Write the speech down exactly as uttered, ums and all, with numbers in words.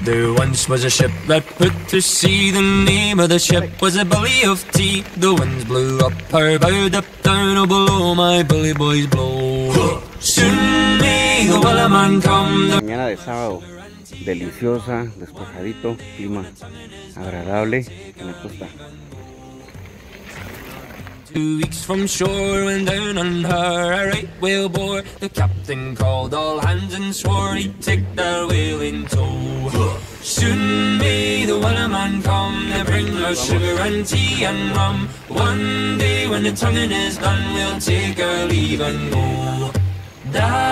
There once was a ship that put to sea. The name of the ship was a Billy of Tea. The winds blew up her bow, up down, oh below my bully boys blow. Soon may the Wellerman come. Mañana de sábado, deliciosa, despejadito, clima agradable, que me gusta. Two weeks from shore, went down on her a right whale bore. The captain called all hands and swore he'd take that whale in tow. Soon may the Wellerman come, they bring us sugar and tea and rum. One day when the tonguing is done, we'll take our leave and go. Da